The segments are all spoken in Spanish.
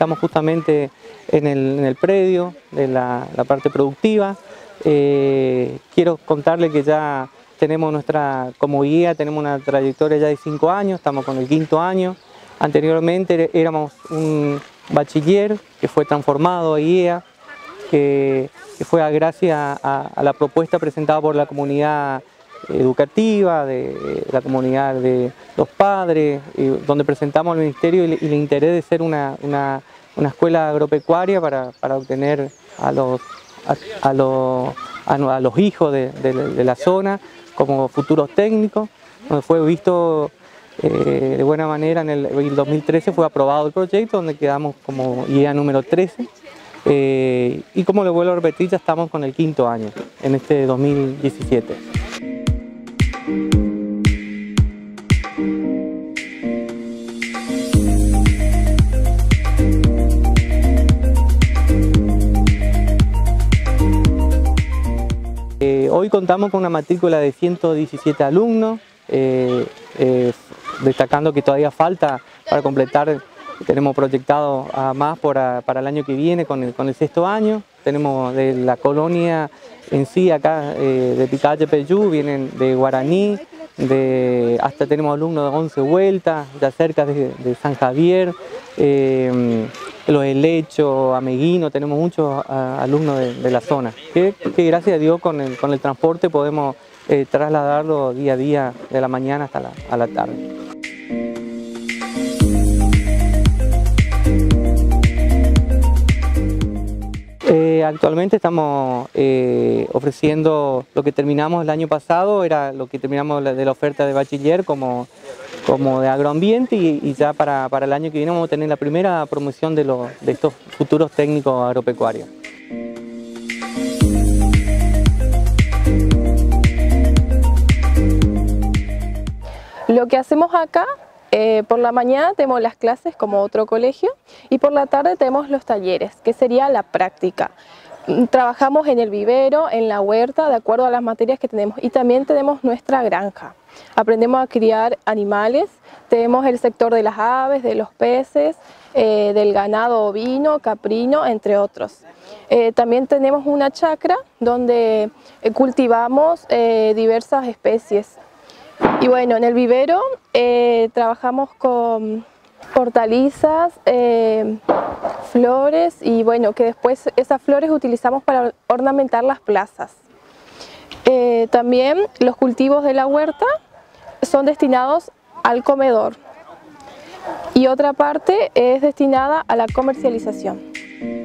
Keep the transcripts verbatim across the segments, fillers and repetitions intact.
estamos justamente en el, en el predio de la, la parte productiva. Eh, quiero contarle que ya tenemos nuestra, como guía, tenemos una trayectoria ya de cinco años, estamos con el quinto año. Anteriormente éramos un bachiller que fue transformado a guía, que, que fue gracias a, a la propuesta presentada por la comunidad educativa, de la comunidad de los padres, donde presentamos al Ministerio y el interés de ser una, una, una escuela agropecuaria para, para obtener a los, a, a los, a los hijos de, de, de la zona como futuros técnicos, donde fue visto eh, de buena manera. En el, el dos mil trece fue aprobado el proyecto, donde quedamos como guía número trece. Eh, y como le vuelvo a repetir, ya estamos con el quinto año, en este dos mil diecisiete. Eh, hoy contamos con una matrícula de ciento diecisiete alumnos, eh, eh, destacando que todavía falta para completar. Tenemos proyectado a más por a, para el año que viene con el, con el sexto año. Tenemos de la colonia en sí, acá eh, de Picache Peyú, vienen de Guaraní, de, hasta tenemos alumnos de once Vueltas, ya cerca de, de San Javier, eh, los helechos, Ameguino, tenemos muchos a, alumnos de, de la zona, que, que gracias a Dios con el, con el transporte podemos eh, trasladarlo día a día, de la mañana hasta la, a la tarde. Eh, actualmente estamos eh, ofreciendo lo que terminamos el año pasado, era lo que terminamos de la oferta de bachiller como, como de agroambiente, y, y ya para, para el año que viene vamos a tener la primera promoción de, los, de estos futuros técnicos agropecuarios. Lo que hacemos acá, eh, por la mañana tenemos las clases como otro colegio y por la tarde tenemos los talleres, que sería la práctica. Trabajamos en el vivero, en la huerta, de acuerdo a las materias que tenemos, y también tenemos nuestra granja. Aprendemos a criar animales, tenemos el sector de las aves, de los peces, eh, del ganado ovino, caprino, entre otros. Eh, también tenemos una chacra donde eh, cultivamos eh, diversas especies. Y bueno, en el vivero eh, trabajamos con hortalizas, eh, flores, y bueno, que después esas flores utilizamos para ornamentar las plazas. Eh, también los cultivos de la huerta son destinados al comedor y otra parte es destinada a la comercialización.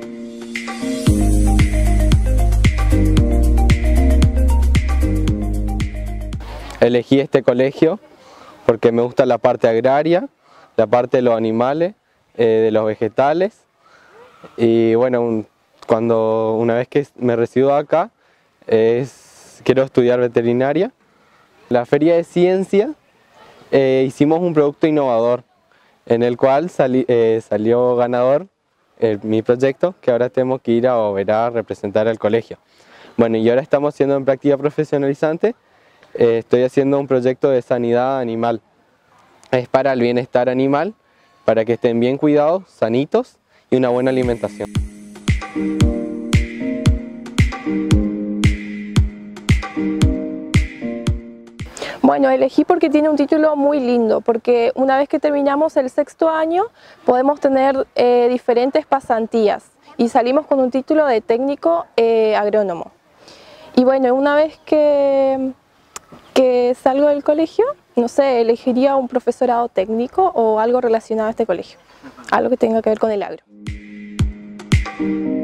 Elegí este colegio porque me gusta la parte agraria, la parte de los animales, eh, de los vegetales, y bueno, un, cuando una vez que me recibo acá, es, quiero estudiar veterinaria. La feria de ciencia eh, hicimos un producto innovador en el cual sali, eh, salió ganador eh, mi proyecto, que ahora tenemos que ir a Oberá a representar al colegio. Bueno, y ahora estamos haciendo en práctica profesionalizante. Eh, estoy haciendo un proyecto de sanidad animal. Es para el bienestar animal, para que estén bien cuidados, sanitos y una buena alimentación. Bueno, elegí porque tiene un título muy lindo, porque una vez que terminamos el sexto año podemos tener eh, diferentes pasantías y salimos con un título de técnico eh, agrónomo. Y bueno, una vez que que salgo del colegio, no sé, elegiría un profesorado técnico o algo relacionado a este colegio, algo que tenga que ver con el agro.